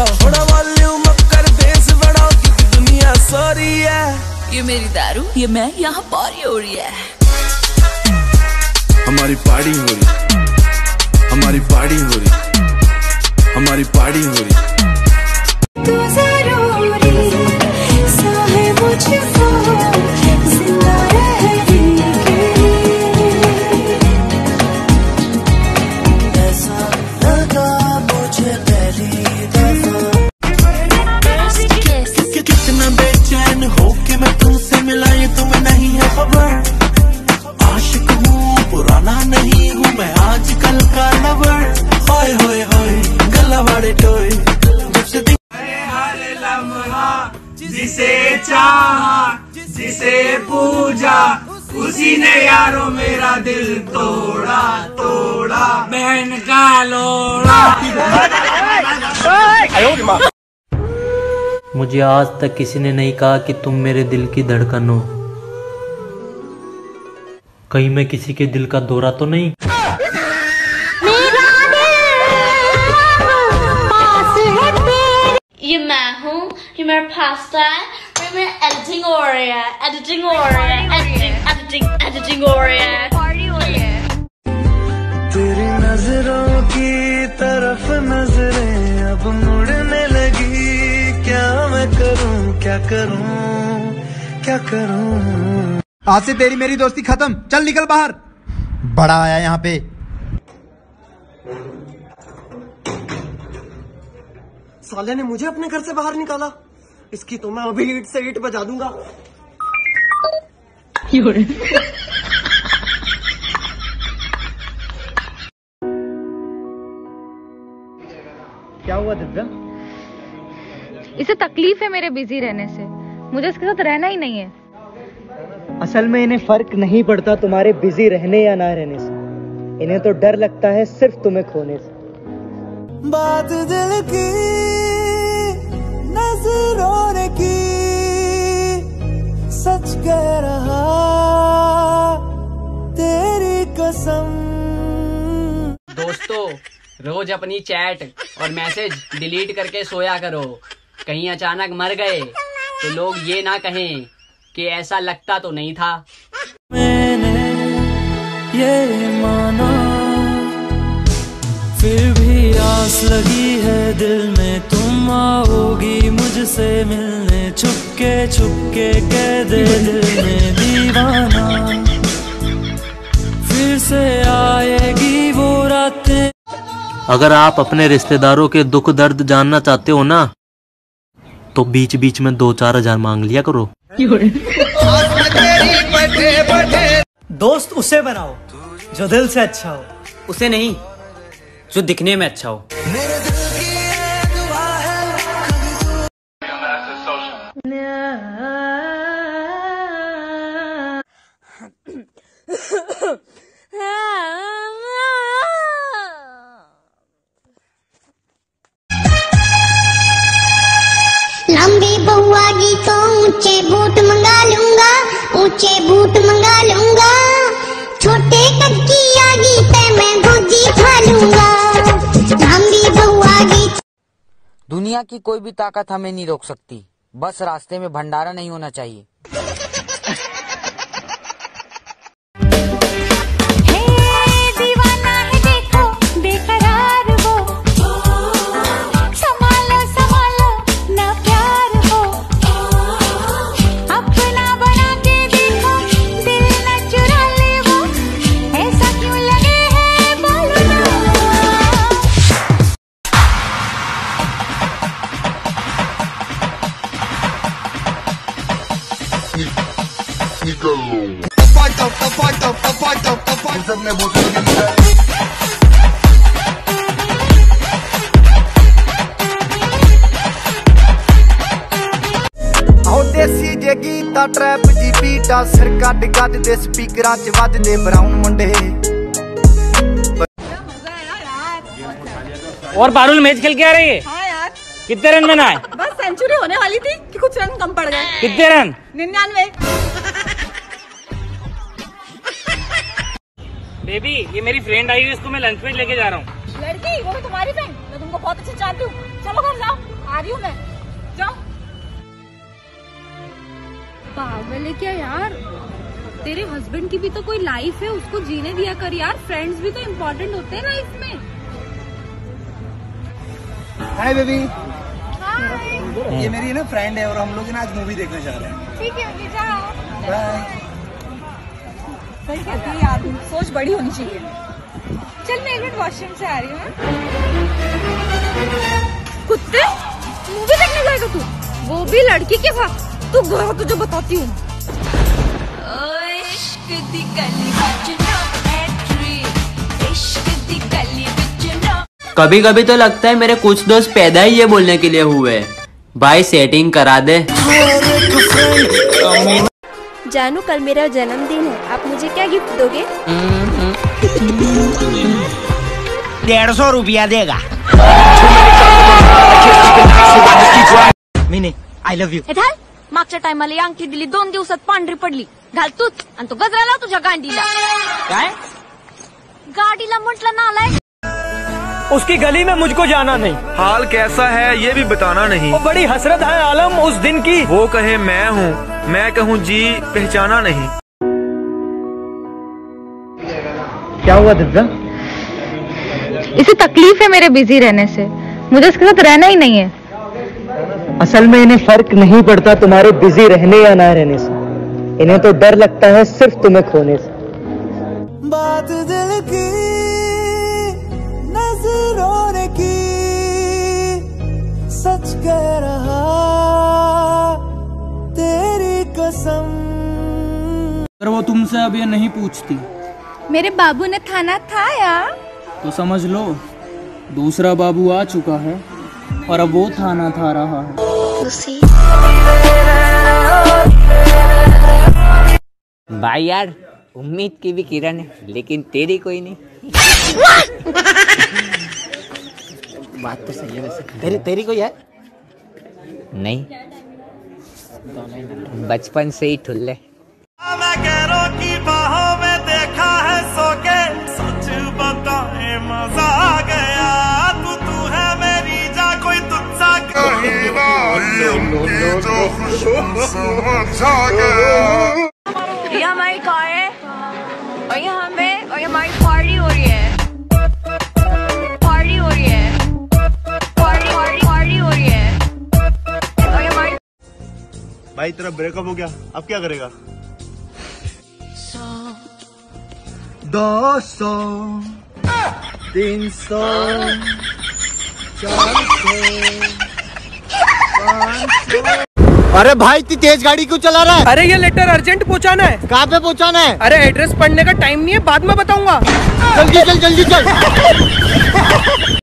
थोड़ा volume up कर base बढ़ाओ क्योंकि दुनिया सो रही है। ये मेरी दारू, ये मैं यहाँ पारी हो रही है। हमारी पार्टी हो रही, हमारी पार्टी हो रही, हमारी पार्टी हो रही। तू जरूरी सा है मुझको जिंदा रहने के लिए। ऐसा लगा मुझे पहली दफा। कितना बेचैन हो के मैं तुमसे मिला ये तुम्हें नहीं है खबर। आशिक हूँ पुराना नहीं हूँ मैं आजकल का लवर। होए होए होए गला वाले टोए जब से हर लम्हा जिसे चाहा जिसे पूजा उसी ने यारो मेरा दिल तोड़ा तोड़ा बहन का लोड़ा। मुझे आज तक किसी ने नहीं कहा कि तुम मेरे दिल की धड़कन हो। कहीं मैं किसी के दिल का दौरा तो नहीं? ये मैं हूँ, ये मेरा पास्ता है, ये मेरा एडिटिंग हो रही है, एडिटिंग हो रही है, एडिटिंग हो रही है, पार्टी हो रही है। तेरी नजरों की तरफ नजरें अब मुड़ने लगी। क्या मैं करूं क्या करूं क्या करूं। आज से तेरी मेरी दोस्ती खत्म, चल निकल बाहर। बड़ा आया यहाँ पे। साले ने मुझे अपने घर से बाहर निकाला। इसकी तो मैं अभी ईंट से ईंट बजा दूंगा। क्या हुआ दिव्या? इसे तकलीफ है मेरे बिजी रहने से, मुझे इसके साथ रहना ही नहीं है। असल में इन्हें फर्क नहीं पड़ता तुम्हारे बिजी रहने या ना रहने से, इन्हें तो डर लगता है सिर्फ तुम्हें खोने से। बात दिल की नजरों ने की सच कह रहा तेरी कसम। दोस्तों रोज अपनी चैट और मैसेज डिलीट करके सोया करो। कहीं अचानक मर गए तो लोग ये ना कहें कि ऐसा लगता तो नहीं था। मैंने ये माना फिर भी आस लगी है दिल में तुम आओगी मुझसे मिलने। छुपके कह दे दिल में दीवाना फिर से आएगी वो रातें। अगर आप अपने रिश्तेदारों के दुख दर्द जानना चाहते हो ना तो बीच बीच में 2-4 हजार मांग लिया करो। दोस्त उसे बनाओ जो दिल से अच्छा हो, उसे नहीं जो दिखने में अच्छा हो। लंबी बहुआगी तो ऊंचे बूट मंगा लूंगा, ऊंचे बूट मंगा लूंगा। छोटे कद की आगी पे मैं भुजी खा लूंगा। लंबी बहुआगी। दुनिया की कोई भी ताकत हमें नहीं रोक सकती, बस रास्ते में भंडारा नहीं होना चाहिए। देसी जे गीता ट्रैप जी बीटा सिर कट गज दे स्पीकरां च वजदे ब्राउन मुंडे। और पारुल मैच खेल के आ रही है? हाँ यार। कितने रन बनाए? बस सेंचुरी होने वाली थी कि कुछ रन कम पड़ गए। कितने रन? 99। बेबी ये मेरी फ्रेंड आई हुई, इसको मैं लंच में लेके जा रहा हूँ। लड़की? वो भी तुम्हारी फ्रेंड? मैं तुमको बहुत अच्छे जानती हूँ। चलो घर जाओ। आ रही हूँ मैं, जाओ। पागल है क्या यार? तेरे हस्बैंड की भी तो कोई लाइफ है, उसको जीने दिया कर यार। फ्रेंड्स भी तो इम्पोर्टेंट होते हैं लाइफ में। Hi baby. हाय। ये मेरी ना फ्रेंड है और हम लोग ना आज मूवी देखने जा रहे हैं। ठीक है बेबी, जाओ। बाय। सही कहती है यार, सोच बड़ी होनी चाहिए। चल मैं एक मिनट वॉशरूम से आ रही हूँ। कुत्ते, मूवी देखने जाएगा तू? वो भी लड़की के साथ? तू गया तुझे बताती हूँ। कभी कभी तो लगता है मेरे कुछ दोस्त पैदा ही ये बोलने के लिए हुए, भाई सेटिंग करा दे। जानू, कल मेरा जन्मदिन है, आप मुझे क्या गिफ्ट दोगे? 150 रुपया देगा। Mini, I love you. मागच्या टायमाला ही अंगठी दिली, 2 दिवसात पांढरी पडली. घाल तूच आणि तो गजराला तुझ्या गांडीला. काय? गाडीला म्हटलं नालाय. उसकी गली में मुझको जाना नहीं। हाल कैसा है ये भी बताना नहीं। वो बड़ी हसरत है आलम उस दिन की। वो कहे मैं हूँ, मैं कहूँ जी, पहचाना नहीं। क्या हुआ दिव्या? इसे तकलीफ है मेरे बिजी रहने से, मुझे इसके साथ रहना ही नहीं है। असल में इन्हें फर्क नहीं पड़ता तुम्हारे बिजी रहने या ना रहने से, इन्हें तो डर लगता है सिर्फ तुम्हें खोने से। बात दिल की नजरों ने की, सच कह रहा तेरी कसम। अगर वो तुमसे अब ये नहीं पूछती मेरे बाबू ने थाना थाया तो समझ लो दूसरा बाबू आ चुका है और अब वो थाना था रहा है। भाई यार, उम्मीद की भी किरण है लेकिन तेरी कोई नहीं। बात तो सही है वैसे। तेरी कोई है? नहीं, बचपन से ही ठुल्ले। मैं गैरों की बाहों में देखा है सो के, सच बताए मजा आ गया। तू है मेरी जा, कोई तुझसा ये हमारी कार है और ये हमारी पार्टी हो रही है। पार्टी हो रही है, पार्टी हो रही है। और ये हमारी। भाई तेरा ब्रेकअप हो गया, अब क्या करेगा? 200, 300, 400, 500। अरे भाई इतनी तेज गाड़ी क्यों चला रहा है? अरे ये लेटर अर्जेंट पहुंचाना है। कहाँ पे पहुंचाना है? अरे एड्रेस पढ़ने का टाइम नहीं है, बाद में बताऊंगा। जल्दी चल।